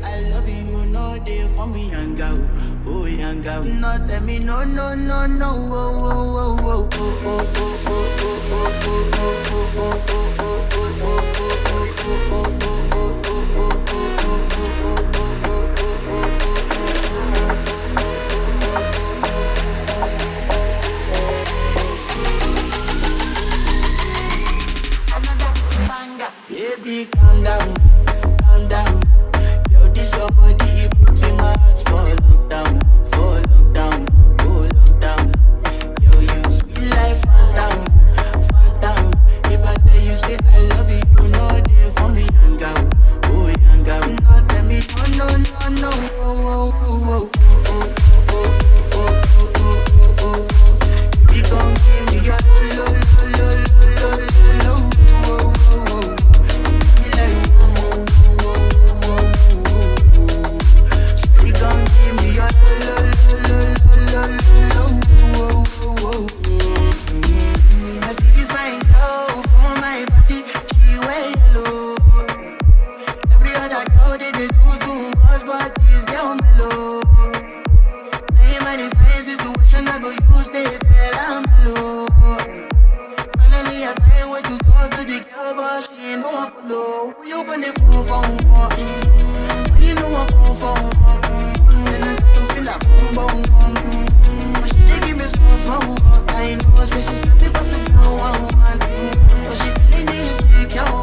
I love you, no day for me, young girl. Oh, young girl. No, tell me no, no, no, no. Oh, oh, oh, oh, oh, oh, oh, oh, oh, oh, oh, oh, oh. Baby, calm down, calm down. Yo, this your body, it puts in my heart for lockdown, oh lockdown. Yo, you sweet life, phantom, phantom. If I tell you, say I love you, you know they for me, young girl, oh young girl. No, tell me, no, no, no, no, oh, oh, oh, oh, oh, oh, oh, oh, oh, oh. You gon' give me your lo, lo, lo, lo, lo, lo, lo. I know, say she's happy, but she's no one. Cause she feeling insecure.